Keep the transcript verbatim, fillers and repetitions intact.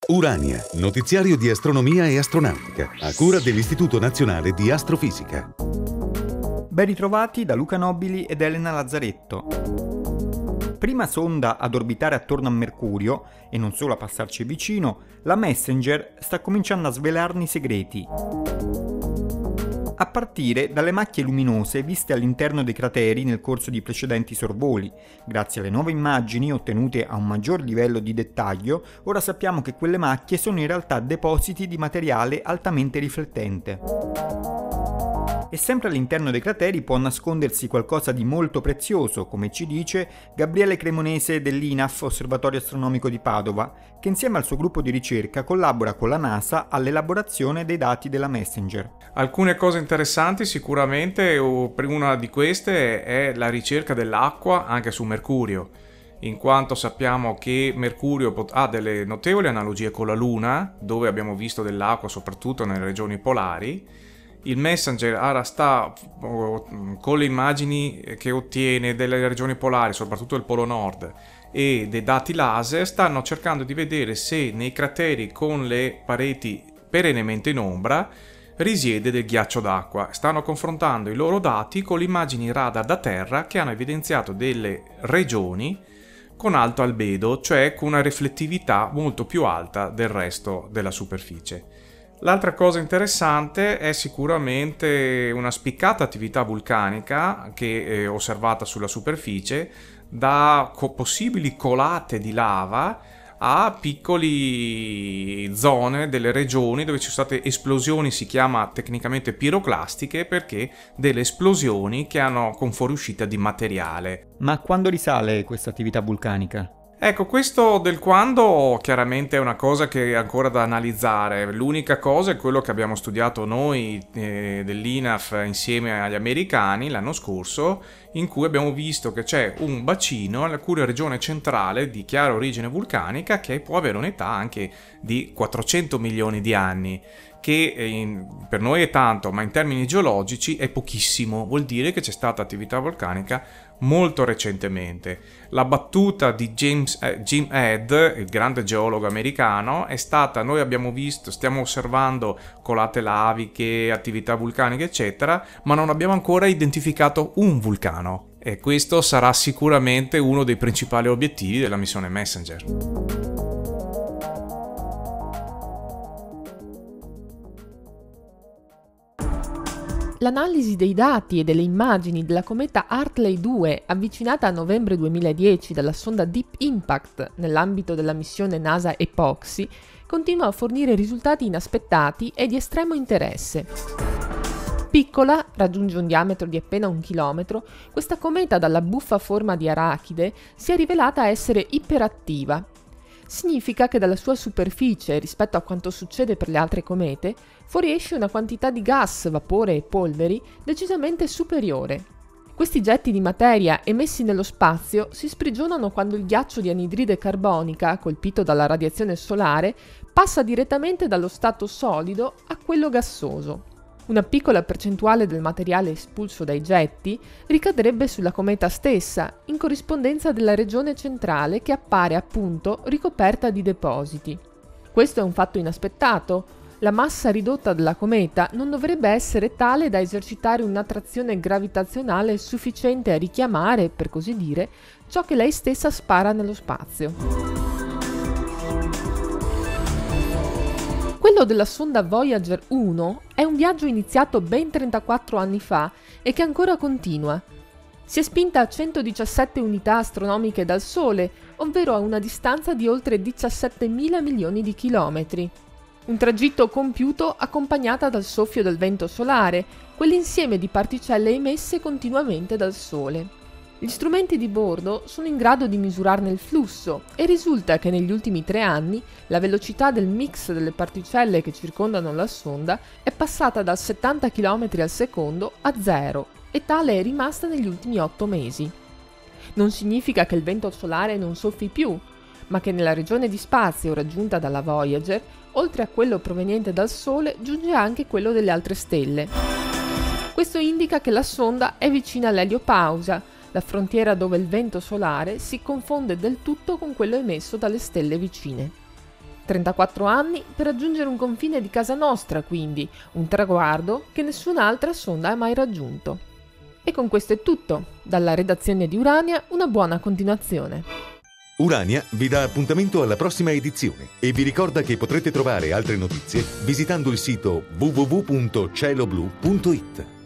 Urania, notiziario di astronomia e astronautica, a cura dell'Istituto Nazionale di Astrofisica. Ben ritrovati da Luca Nobili ed Elena Lazzaretto. Prima sonda ad orbitare attorno a Mercurio, e non solo a passarci vicino, la Messenger sta cominciando a svelarne i segreti. A partire dalle macchie luminose viste all'interno dei crateri nel corso di precedenti sorvoli. Grazie alle nuove immagini ottenute a un maggior livello di dettaglio, ora sappiamo che quelle macchie sono in realtà depositi di materiale altamente riflettente. E sempre all'interno dei crateri può nascondersi qualcosa di molto prezioso, come ci dice Gabriele Cremonese dell'I N A F Osservatorio Astronomico di Padova, che insieme al suo gruppo di ricerca collabora con la NASA all'elaborazione dei dati della Messenger. Alcune cose interessanti sicuramente, una di queste è la ricerca dell'acqua anche su Mercurio, in quanto sappiamo che Mercurio ha delle notevoli analogie con la Luna, dove abbiamo visto dell'acqua soprattutto nelle regioni polari. Il Messenger ora sta con le immagini che ottiene delle regioni polari, soprattutto il Polo Nord, e dei dati laser, stanno cercando di vedere se nei crateri con le pareti perennemente in ombra risiede del ghiaccio d'acqua. Stanno confrontando i loro dati con le immagini radar da terra che hanno evidenziato delle regioni con alto albedo, cioè con una riflettività molto più alta del resto della superficie. L'altra cosa interessante è sicuramente una spiccata attività vulcanica che è osservata sulla superficie, da co- possibili colate di lava a piccole zone delle regioni dove ci sono state esplosioni, si chiama tecnicamente piroclastiche, perché delle esplosioni che hanno con fuoriuscita di materiale. Ma a quando risale questa attività vulcanica? Ecco, questo del quando chiaramente è una cosa che è ancora da analizzare. L'unica cosa è quello che abbiamo studiato noi eh, dell'I N A F insieme agli americani l'anno scorso, in cui abbiamo visto che c'è un bacino la cui regione centrale di chiara origine vulcanica che può avere un'età anche di quattrocento milioni di anni, che in, per noi è tanto, ma in termini geologici è pochissimo. Vuol dire che c'è stata attività vulcanica molto recentemente. La battuta di James, eh, Jim Head, il grande geologo americano, è stata: noi abbiamo visto, stiamo osservando colate laviche, attività vulcaniche eccetera, ma non abbiamo ancora identificato un vulcano, e questo sarà sicuramente uno dei principali obiettivi della missione Messenger. L'analisi dei dati e delle immagini della cometa Hartley due, avvicinata a novembre duemiladieci dalla sonda Deep Impact nell'ambito della missione NASA EPOXI, continua a fornire risultati inaspettati e di estremo interesse. Piccola, raggiunge un diametro di appena un chilometro, questa cometa dalla buffa forma di arachide si è rivelata essere iperattiva. Significa che dalla sua superficie, rispetto a quanto succede per le altre comete, fuoriesce una quantità di gas, vapore e polveri decisamente superiore. Questi getti di materia emessi nello spazio si sprigionano quando il ghiaccio di anidride carbonica, colpito dalla radiazione solare, passa direttamente dallo stato solido a quello gassoso. Una piccola percentuale del materiale espulso dai getti ricadrebbe sulla cometa stessa, in corrispondenza della regione centrale che appare appunto ricoperta di depositi. Questo è un fatto inaspettato. La massa ridotta della cometa non dovrebbe essere tale da esercitare un'attrazione gravitazionale sufficiente a richiamare, per così dire, ciò che lei stessa spara nello spazio. Quello della sonda Voyager uno è un viaggio iniziato ben trentaquattro anni fa e che ancora continua. Si è spinta a centodiciassette unità astronomiche dal Sole, ovvero a una distanza di oltre diciassettemila milioni di chilometri. Un tragitto compiuto accompagnata dal soffio del vento solare, quell'insieme di particelle emesse continuamente dal Sole. Gli strumenti di bordo sono in grado di misurarne il flusso e risulta che negli ultimi tre anni la velocità del mix delle particelle che circondano la sonda è passata dal settanta chilometri al secondo a zero, e tale è rimasta negli ultimi otto mesi. Non significa che il vento solare non soffi più, ma che nella regione di spazio raggiunta dalla Voyager, oltre a quello proveniente dal Sole, giunge anche quello delle altre stelle. Questo indica che la sonda è vicina all'eliopausa, la frontiera dove il vento solare si confonde del tutto con quello emesso dalle stelle vicine. trentaquattro anni per raggiungere un confine di casa nostra, quindi, un traguardo che nessun'altra sonda ha mai raggiunto. E con questo è tutto. Dalla redazione di Urania, una buona continuazione. Urania vi dà appuntamento alla prossima edizione e vi ricorda che potrete trovare altre notizie visitando il sito w w w punto cielo blu punto i t.